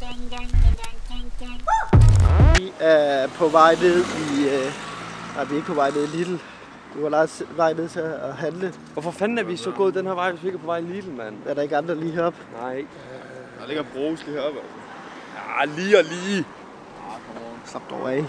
Vi er på vej ned i... nej, vi er ikke på vej ned i Lidl. Vi var vej ned til at handle. Hvorfor fanden er vi så gået den her vej, hvis vi ikke er på vej i Lidl, mand? Er der ikke andre lige heroppe? Nej. Der ligger Bros lige heroppe. Ja, lige og lige. Slap dog af.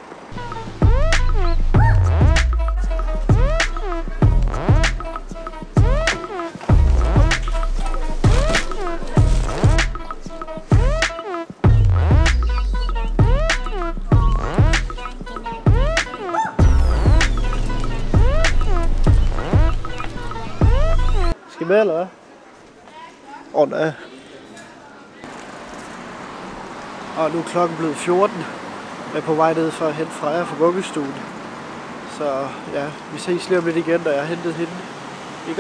Skal I med, eller hvad? Nej. Og nu er klokken blevet 14. Jeg er på vej ned for at hente Freja fra vuggestuen. Så ja, vi ses lige om lidt igen, når jeg har hentet hende. Ikke?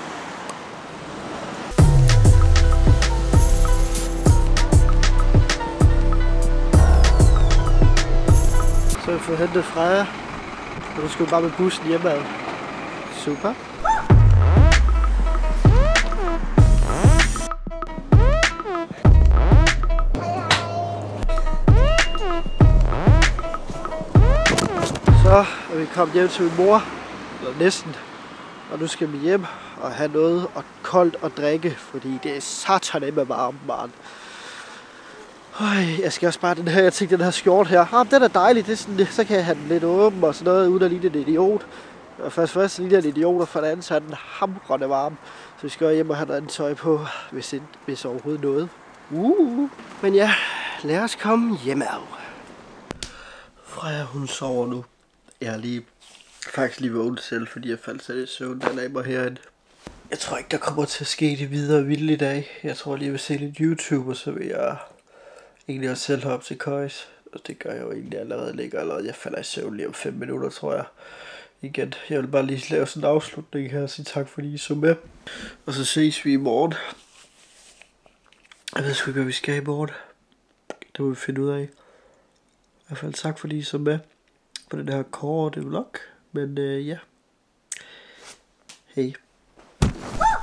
Så jeg får hentet Freja. Og nu skal vi bare med bussen hjemad. Super. Så er vi kommet hjem til min mor, eller næsten, og nu skal vi hjem og have noget koldt at drikke, fordi det er satan med varmt, man. Jeg skal også bare den her, jeg tænkte den her skjort her, den er dejlig, det er sådan, så kan jeg have den lidt åben og sådan noget, uden at ligne en idiot. Og først så ligner en idiot, og for det andet så er den hamrende varm, så vi skal hjem og have noget andet tøj på, hvis overhovedet noget. Men ja, lad os komme hjemme af. Freja, hun sover nu. Jeg er faktisk lige vågnet selv, fordi jeg faldt selv i søvn, der lagde mig herinde. Jeg tror ikke, der kommer til at ske det videre vildt i dag. Jeg tror lige, jeg vil se lidt YouTube, og så vil jeg egentlig også selv hoppe til køjs. Og det gør jeg jo egentlig allerede ligger allerede. Jeg falder i søvn lige om 5 minutter, tror jeg. Igen, jeg vil bare lige lave sådan en afslutning her og sige tak, fordi I så med. Og så ses vi i morgen. Jeg ved sgu ikke, hvad vi skal i morgen. Det må vi finde ud af. I hvert fald tak, fordi I så med på den her korte vlog. Men ja. Hej.